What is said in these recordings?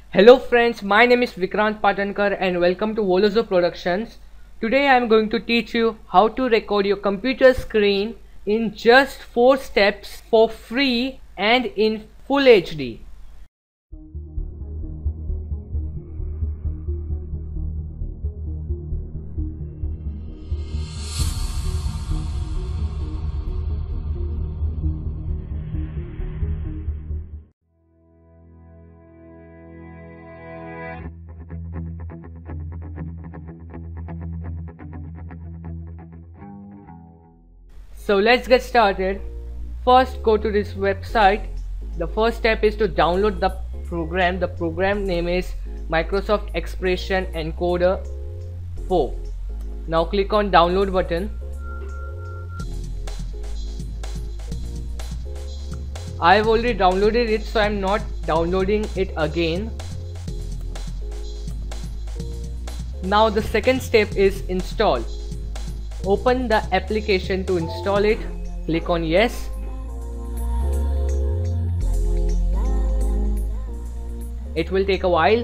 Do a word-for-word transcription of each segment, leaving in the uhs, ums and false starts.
Hello friends, my name is Vikrant Patankar and welcome to Volozo Productions. Today I am going to teach you how to record your computer screen in just four steps for free and in full H D. So let's get started. First, go to this website. The first step is to download the program. The program name is Microsoft Expression Encoder four. Now click on download button. I've already downloaded it, so I'm not downloading it again. Now the second step is install. Open the application to install it. Click on yes. It will take a while.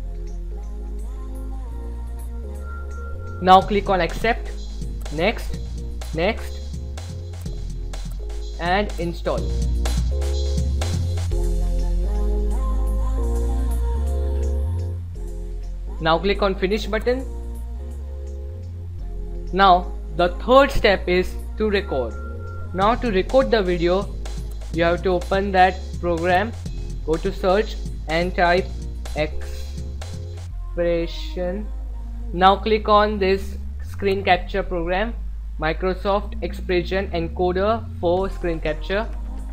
Now click on accept, next, next, and install. Now click on finish button. Now the third step is to record. Now to record the video, you have to open that program, go to search and type expression. Now click on this screen capture program, Microsoft Expression Encoder four screen capture.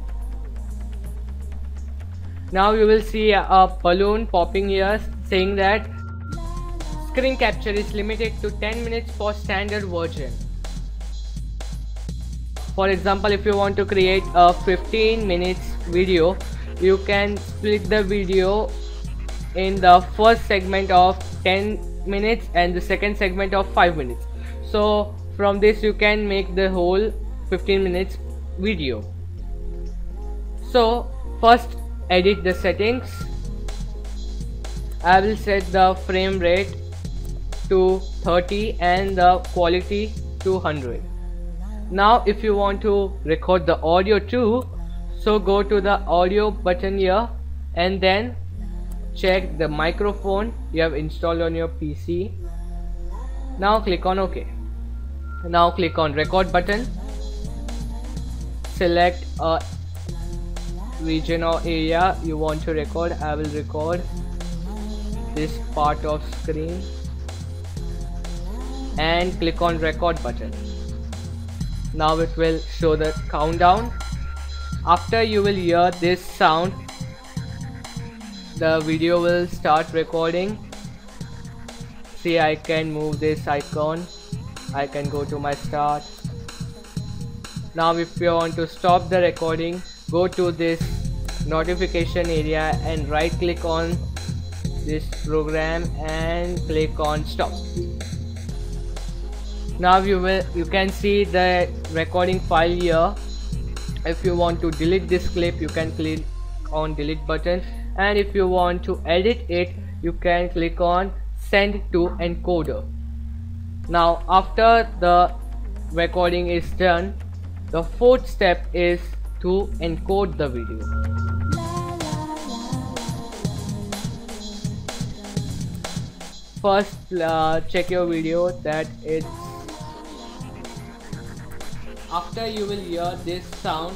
Now you will see a balloon popping here saying that screen capture is limited to ten minutes for standard version. For example, if you want to create a fifteen minutes video, you can split the video in the first segment of ten minutes and the second segment of five minutes. So from this you can make the whole fifteen minutes video. So first edit the settings. I will set the frame rate to thirty and the quality to one hundred. Now if you want to record the audio too, so go to the audio button here and then check the microphone you have installed on your P C. Now click on OK. Now click on record button. Select a region or area you want to record. I will record this part of screen and click on record button. Now it will show the countdown. After you will hear this sound, the video will start recording. See, I can move this icon. I can go to my start. Now if you want to stop the recording, go to this notification area and right click on this program and click on stop. Now you will you can see the recording file here. If you want to delete this clip, you can click on delete button, and if you want to edit it, you can click on send to encoder. Now after the recording is done, the fourth step is to encode the video. First uh, check your video that it's. After you will hear this sound,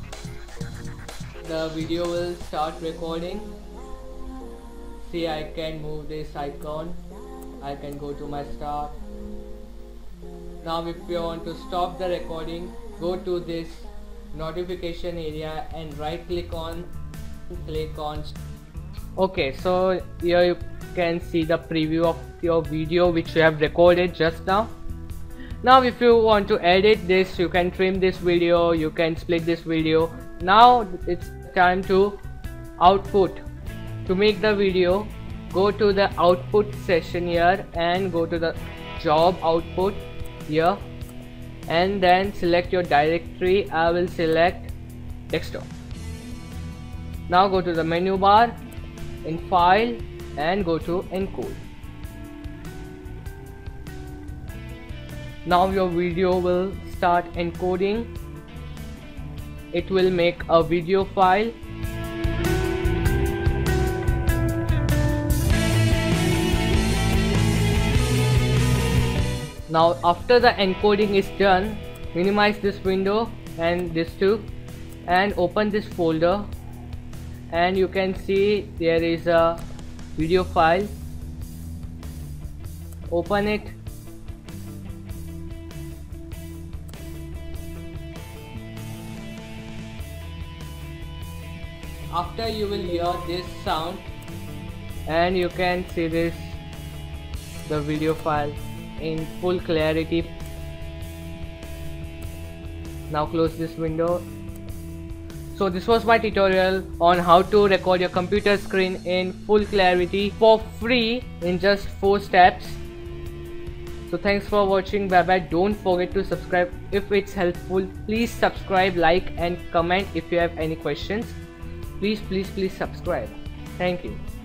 the video will start recording. See, I can move this icon. I can go to my start. Now if you want to stop the recording, go to this notification area and right click on click on. Okay, so here you can see the preview of your video which you have recorded just now. Now if you want to edit this, you can trim this video, you can split this video. Now it's time to output. To make the video, go to the output session here and go to the job output here and then select your directory. I will select desktop. Now go to the menu bar, in file, and go to encode. Now your video will start encoding. It will make a video file. Now after the encoding is done, minimize this window and this too, and open this folder, and you can see there is a video file. Open it. After you will hear this sound, and you can see this the video file in full clarity. Now close this window. So this was my tutorial on how to record your computer screen in full clarity for free in just four steps. So thanks for watching. Bye bye. Don't forget to subscribe if it's helpful. Please subscribe, like and comment if you have any questions. Please please please subscribe. Thank you.